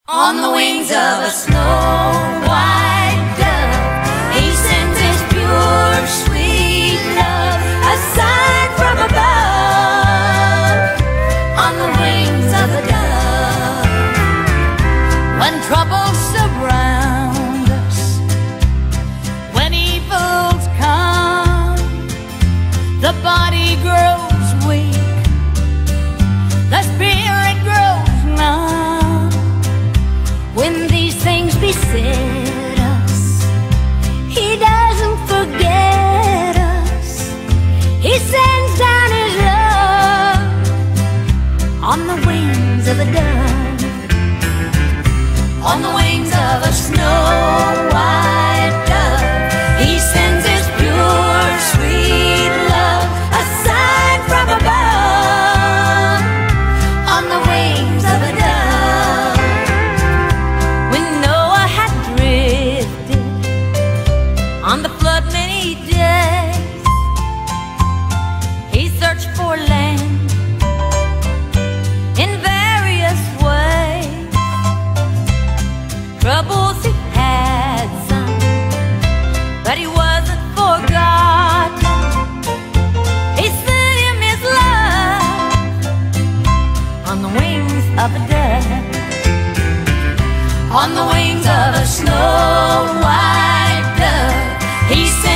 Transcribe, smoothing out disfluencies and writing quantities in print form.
On the wings of a snow-white dove, he sends his pure, sweet love, a sign from above. On the wings of a dove, when troubles surround us, when evils come, the body grows weak, the spirit grows numb. When these things beset us, he doesn't forget us. He sends down his love on the wings of a dove, on the wings of a snow-white dove. He sends his pure, sweet love, a sign from above, on the wings of a dove. On the flood many days, he searched for land in various ways. Troubles he had some, but he wasn't forgotten. He sent him his love on the wings of a dove, on the wings of a snow-white dove. He said